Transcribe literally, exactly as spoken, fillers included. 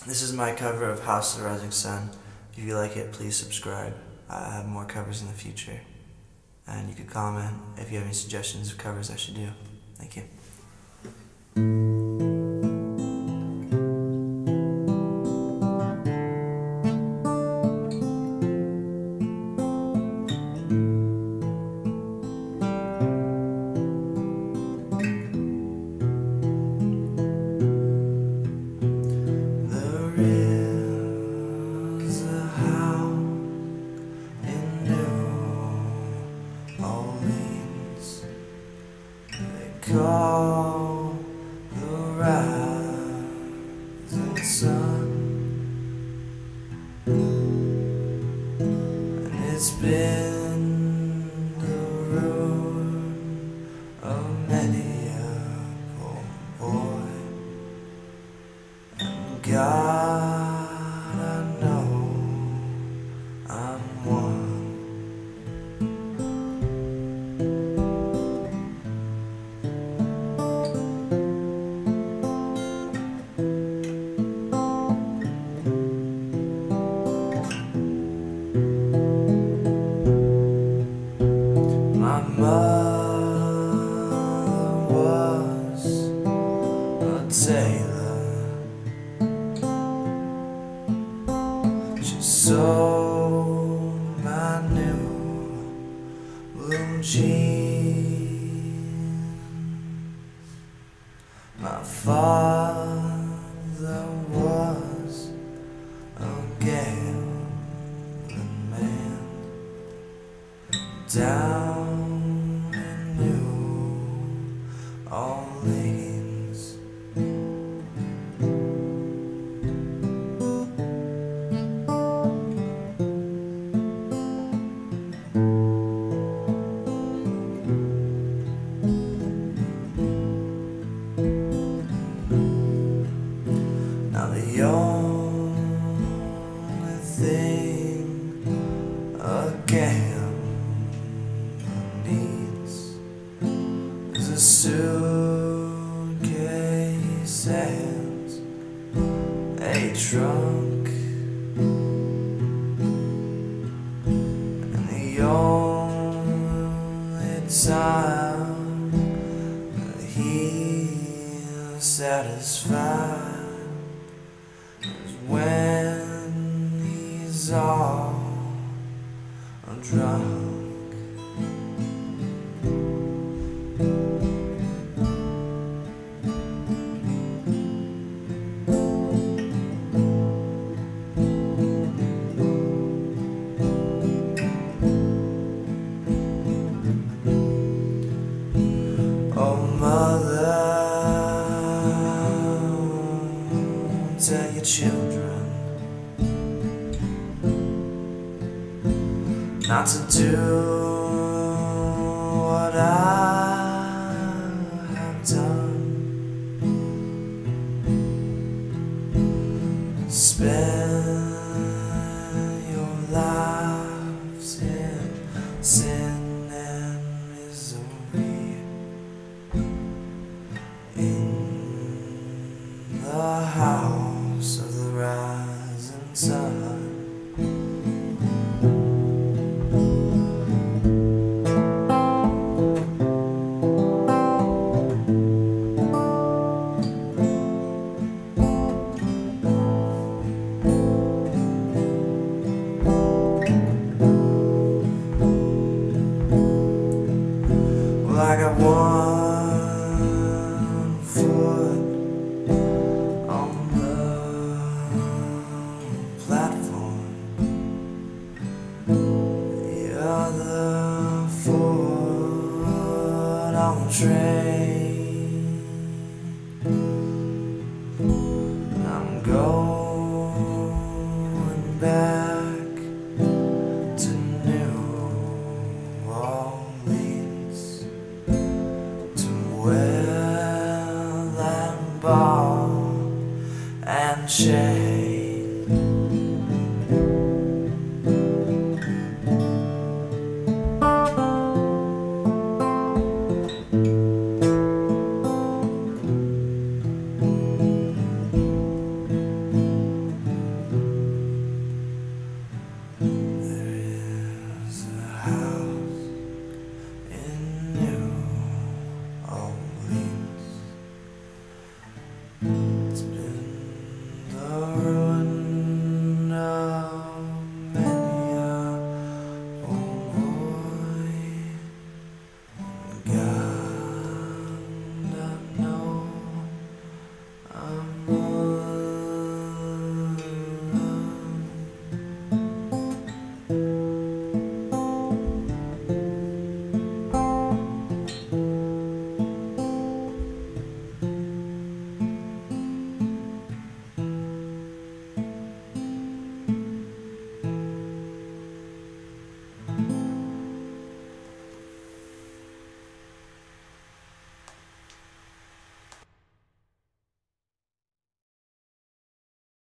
This is my cover of House of the Rising Sun. If you like it, please subscribe. I have more covers in the future. And you could comment if you have any suggestions of covers I should do. Thank you. Call the rising sun, and it's been the ruin of many a poor boy. And God, I know I'm one. My mother was a tailor. She sewed my new blue jeans. My father was a gambling man down in New Orleans. Now the only thing a gambler needs is a suitcase and a trunk, and the only time that he's satisfied is when he's all drunk. Oh, mother, tell your children not to do what I have done. Spend your lives in sin and misery, in the house of the rising sun. Well, I got one foot on the platform, the other foot on the train. I'm going back to New Orleans, to wear that ball and chain.